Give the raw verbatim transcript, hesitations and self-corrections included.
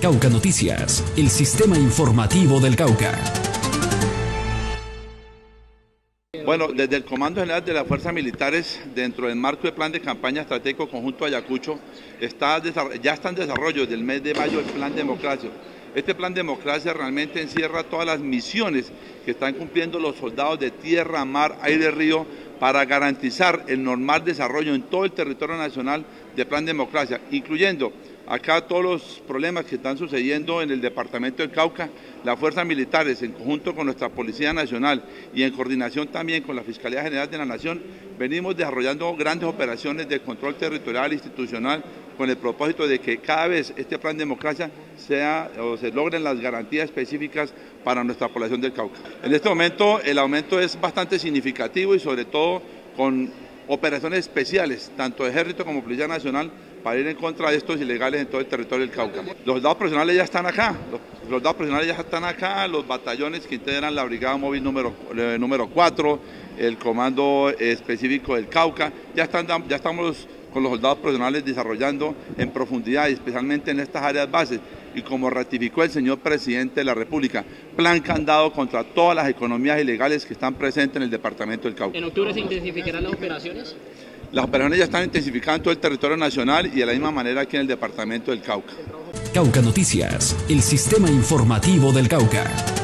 Cauca Noticias, el sistema informativo del Cauca. Bueno, desde el Comando General de las Fuerzas Militares, dentro del marco del Plan de Campaña Estratégico Conjunto Ayacucho, está, ya está en desarrollo desde el mes de mayo el Plan Democracia. Este Plan Democracia realmente encierra todas las misiones que están cumpliendo los soldados de tierra, mar, aire, río, para garantizar el normal desarrollo en todo el territorio nacional del Plan Democracia, incluyendo acá todos los problemas que están sucediendo en el departamento del Cauca. Las fuerzas militares, en conjunto con nuestra Policía Nacional y en coordinación también con la Fiscalía General de la Nación, venimos desarrollando grandes operaciones de control territorial e institucional con el propósito de que cada vez este Plan Democracia sea o se logren las garantías específicas para nuestra población del Cauca. En este momento el aumento es bastante significativo y sobre todo con operaciones especiales, tanto de Ejército como Policía Nacional, para ir en contra de estos ilegales en todo el territorio del Cauca. Los soldados profesionales ya están acá, los soldados profesionales ya están acá, los batallones que integran la Brigada Móvil número, eh, número cuatro, el Comando Específico del Cauca, ya, están, ya estamos con los soldados profesionales desarrollando en profundidad y especialmente en estas áreas bases. Y como ratificó el señor Presidente de la República, plan candado contra todas las economías ilegales que están presentes en el departamento del Cauca. ¿En octubre se intensificarán las operaciones? Las operaciones ya están intensificando en todo el territorio nacional y de la misma manera aquí en el departamento del Cauca. Cauca Noticias, el sistema informativo del Cauca.